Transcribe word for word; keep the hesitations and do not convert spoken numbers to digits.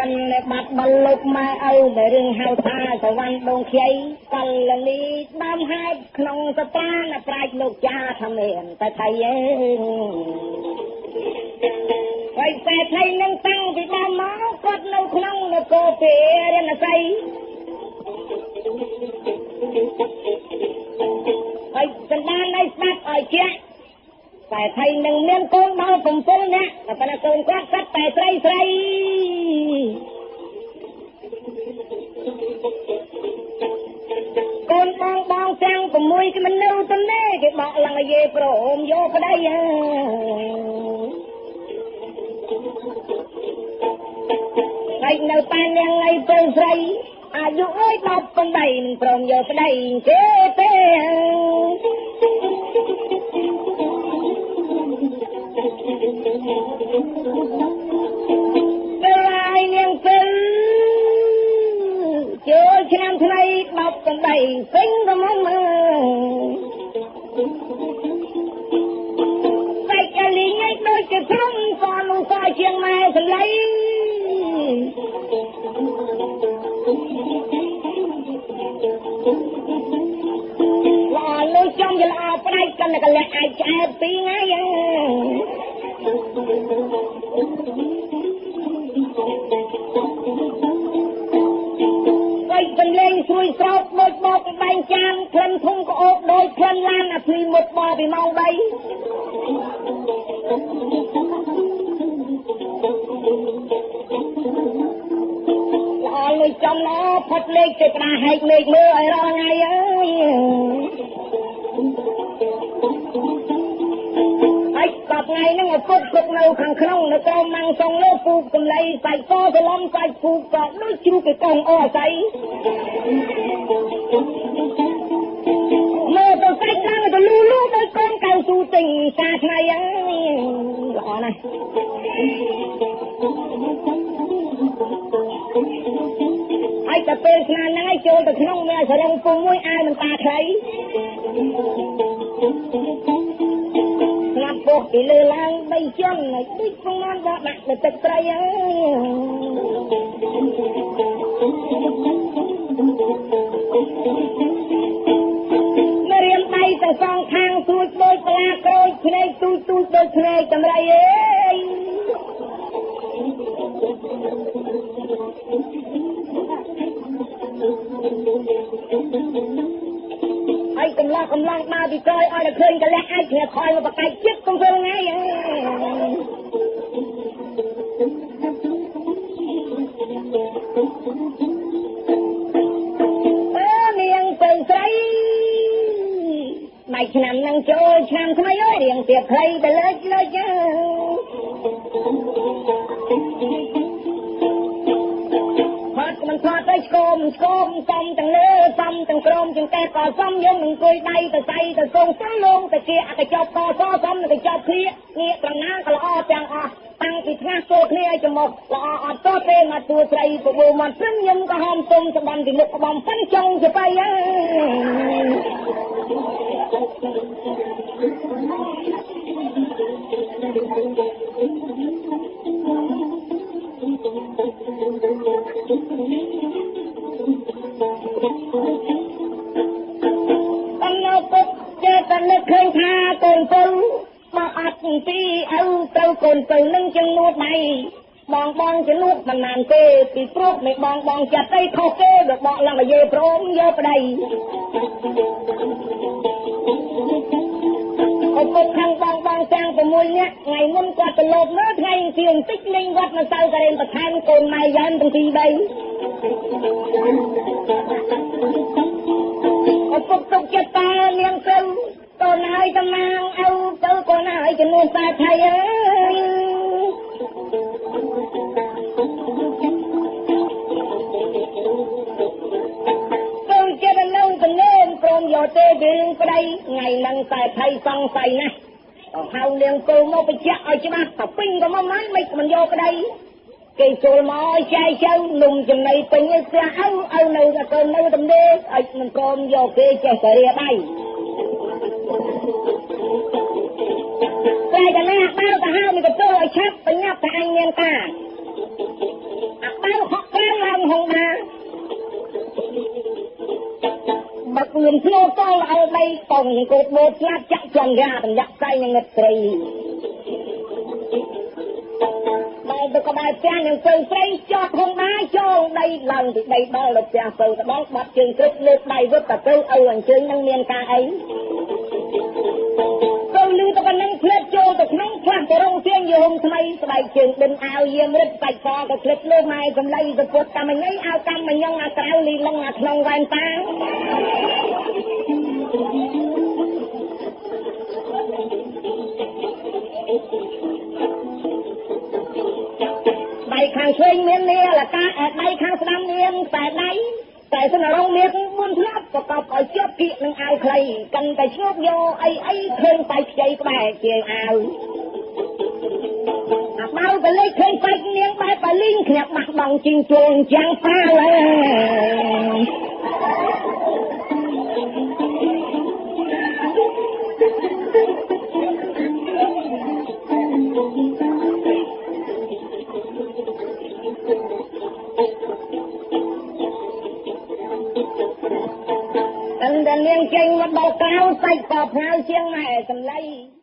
នបាត់បលុបម៉ែឪដែលរឿងហៅថាសវណ្ណដងខ្ចីកលនីដើមហេតុក្នុងសតានប្រាជ្ញលោកចាថាមានតែថៃឯងហើយតែថៃនឹងតាំងពីដើមមកគាត់នៅក្នុងនគរពេរិនស័យហើយសន្តានឲ្យស្ដាប់ឲ្យជាក់តែថៃនឹងមានកូនដល់កំពុលអ្នកតែប៉ុន្តែកូនគាត់គាត់តែស្រីស្រីកូនបងបងទាំង6គេមិននៅទៅទេគេបកឡើងឲ្យយេប្រអូមយកប្តីហើយនៅប៉ែននាងឲ្យពេលស្រីអាយុអើយដប់ប៉ុន្តែមិនព្រមយកប្តីគេទេពេលនាងពេលចូលឆ្នាំថ្មីដប់ប៉ុន្តែពេញទៅមកមើលតែកលីងឲ្យដូចជាព្រំសនោះសជាងម៉ែសលៃលោកចំយល់អោប្រៃកាន់តែកលះអាចឆ្អែតពីថ្ងៃហើយបន្លែងស្រួយស្រោបដូចបបពីបែងចានក្លិនធំក្អូបដូចក្លិនឡានអាភ្លីមុតបពីម៉ោង3លោកចំណោផុតលេខទៅក្តារហែកលេខមើលឲ្យរាល់ថ្ងៃអើយហើយតបថ្ងៃហ្នឹងឪពុកគុកនៅខាងក្នុងនៅក្រោមម៉ាំងសងលើពូកកម្លៃសាច់កសឡំសាច់ពូកក៏ដូចជ្រូកគេកងអអាស័យមើលទៅសាច់ឡើងទៅលូលូដោយកូនកៅស៊ូទិញសាថ្ងៃអើយល្អណាស់ហើយតែពេលស្នាហ្នឹងឲ្យចូលទៅក្នុងមានសរងពុំមួយអាយមិនតាខ្លីស្ងាត់ពុះពីលើឡើងបីជាន់ហើយដូចក្នុងបានបោះដាក់ទៅទឹកត្រីអើយរៀមដៃទៅសងខាងស្រួចដូចប្លាក្រូចភ្នែកទូចទូចដូចភ្នែកតម្រៃអើយហើយកំឡោះកំឡោះមកពីក្រោយឲ្យតែឃើញកលះអាចគ្នាខ້ອຍមកបកាច់ចិត្តកុំធ្វើថ្ងៃអើនាងទៅស្រីដៃឆ្នាំនឹងចូលឆ្នាំថ្មីអើយរៀងទៀតខ្លីទៅលើកលើកមិនថតទៅស្គមស្គមសំទាំងលើសំទាំងក្រមជាងតែក៏សំយើងនឹងអង្គុយដៃទៅស្អីទៅកងទៅលងទៅជាអកញ្ចប់តសសំនឹងកញ្ចប់គ្នាងាកត្រណាក៏ល្អទាំងអស់តាំងពីថ្ងាសចូលគ្នាឲ្យចំមុខល្អអត់តទេមកទួស្រីប្រមូលមកព្រឹងខ្ញុំក៏ហមទុំសម្បានពីមុខក្បំប៉ិនចង់ទៅអើអំណោពុកចេះតែនឹកឃើញថាកូនពៅមកអត់ពីឪទៅកូនពៅនឹងជំនួសដៃបងបងជំនួសមិនបានទេពីព្រោះមិនបងបងចិត្តអីខុសទេដល់បកឡើងឲ្យយេព្រមយកប្តីឪពុកខាងបងបងទាំង6នាក់ថ្ងៃមុនគាត់ទៅលោបមើលថ្ងៃជាងតិចលេងវត្តនៅសៅការៀនបន្ថែមកូនម៉ែយ៉ែនទាំងទី3ឪពុកទុកចិត្តតានាងទៅកូនហើយតំណាងឪទៅកូនហើយជំនួសសាថៃអើយកូនចិត្តនៅទៅលេងព្រមយកទេរឿងប្តីថ្ងៃនឹងតែថៃសង្ស័យណាស់ទៅហៅនាងគោមកបញ្ជាក់ឲ្យច្បាស់ទៅពេញក៏មកមិនមិនមិនយកប្តីគេចូលមកឲ្យចែកចៅលំចំណៃពេញឲ្យផ្ទះឪឪនៅតែកូននៅតំដេកឲ្យមិនព្រមយកគេចេះតែរៀបដៃតែកណាបើទៅហៅមិនទៅឲ្យឆាប់បញ្ញាប់តែអញមានតាអាបើឿនធ្នូតល់ឲ្យដីកងកូតបូតស្លាប់ចាក់ចង្កាតម្រាក់ស្អីនឹងងឹតត្រីដល់ទៅក្បែរផ្ទះនឹងពៅស្រីចោតហងដែរចូលដីឡើងពីដីដល់ទៅផ្ទះពៅទៅដល់បាត់ជើងព្រឹកលើកដៃវឹកទៅទៅឲ្យអញ្ជើញនឹងមានការអីទៅលឺទៅប៉ុណ្ណឹងផ្លេតចូលទៅក្នុងផ្លាស់ទៅរងទៀងយហុំថ្មីស្បែកជើងដិនអាវយាមរឹតសាច់សក៏ផ្លេតលើម៉ែកំឡៃទៅពុតតាមញ៉ៃអាវកម្មញ៉ងអាក្រៅលីឡងអាក្នុងវ៉ែនតាដៃខាងឆ្វេងមាននាឡកាដៃខាងស្ដាំមានតែដៃតែស្នរងមានមុនធ្លាប់ប្រកបឲ្យជាប់គៀកនឹងអាវខ្លីកាន់តែឈ្ងោកយកអីអីឃើញតែខ្ចីក្បែរជាងអាវអាបៅទៅលេខឃើញសាច់នាងបែបប៉ាលីងគ្នាបាក់បង់ជីងជួងចាំងប៉ាឡើយតែនាងចេញមកដល់ក្រៅសាច់ក៏ផ្ញើជាងម៉ែសំឡី